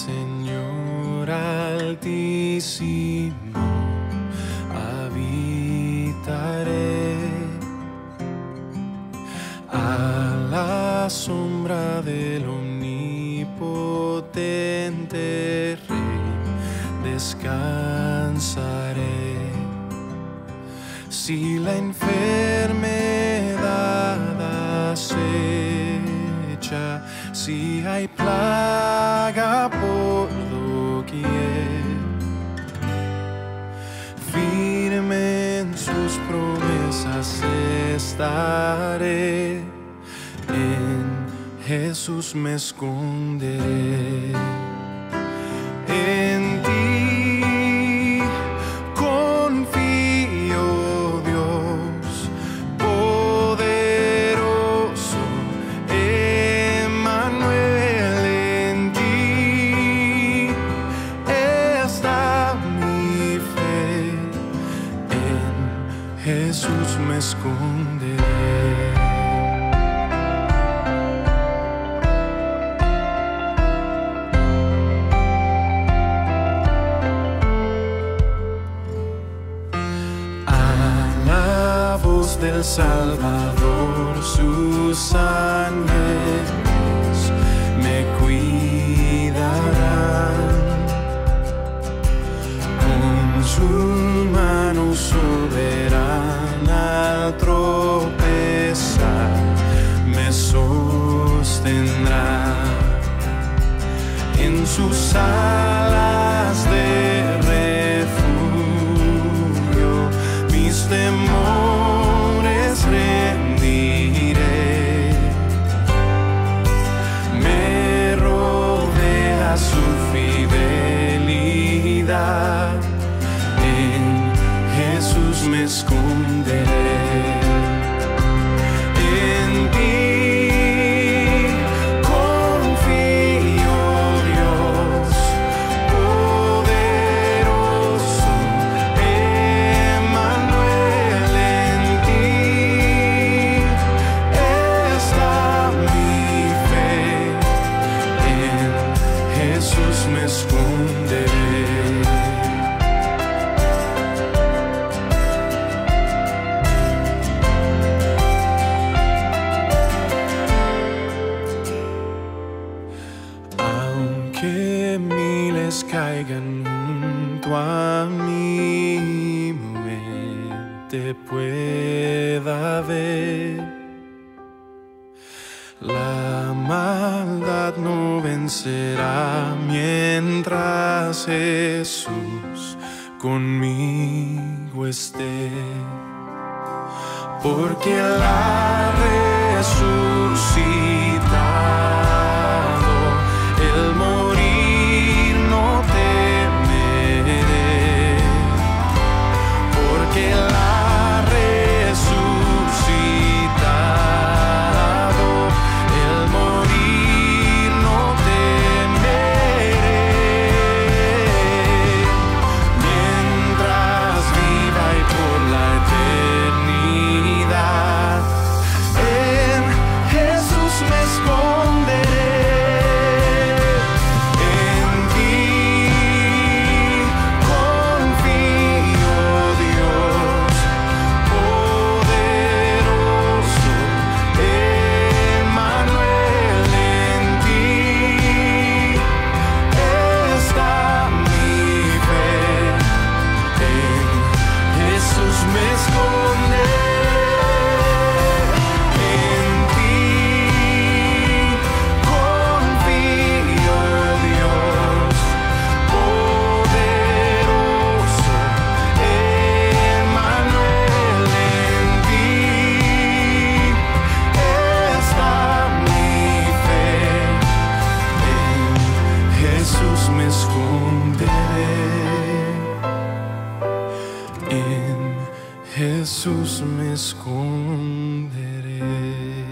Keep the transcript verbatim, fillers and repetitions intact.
Señor Altísimo habitaré, a la sombra del omnipotente Rey descansaré. Si la enfermedad acecha, si hay plaga por doquier, firme en sus promesas estaré, en Jesús me esconderé. En ti confío, Dios poderoso, Emmanuel, en ti está mi fe, en Jesús me esconderé. Del Salvador, sus ángeles me cuidarán, con su mano soberana al tropezar me sostendrá, en sus alas de refugio mis temores rendiré, me rodea su fidelidad, en Jesús me esconderé. En ti confío, Dios poderoso, Emmanuel, en ti está mi fe, en Jesús me esconderé. Aunque miles caigan junto a mí, muerte pueda ver, la maldad no vencerá mientras Jesús conmigo esté, porque Él ha resucitado, el morir no temeré, porque Él ha resucitado, el morir no temeré, mientras viva y por la eternidad, en Jesús me esconderé. En Jesús me esconderé.